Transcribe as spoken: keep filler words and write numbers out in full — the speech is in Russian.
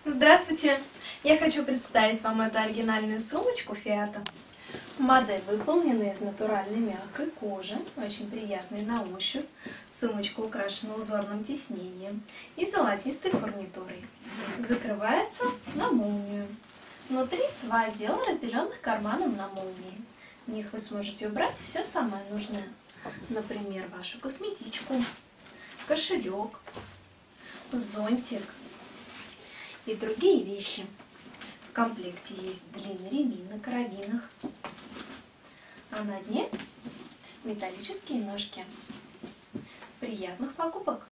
Здравствуйте! Я хочу представить вам эту оригинальную сумочку Фиата. Модель выполнена из натуральной мягкой кожи, очень приятной на ощупь. Сумочка украшена узорным тиснением и золотистой фурнитурой. Закрывается на молнию. Внутри два отдела, разделенных карманом на молнии. В них вы сможете убрать все самое нужное. Например, вашу косметичку, кошелек, зонтик и другие вещи. В комплекте есть длинный ремень на карабинах, а на дне металлические ножки. Приятных покупок!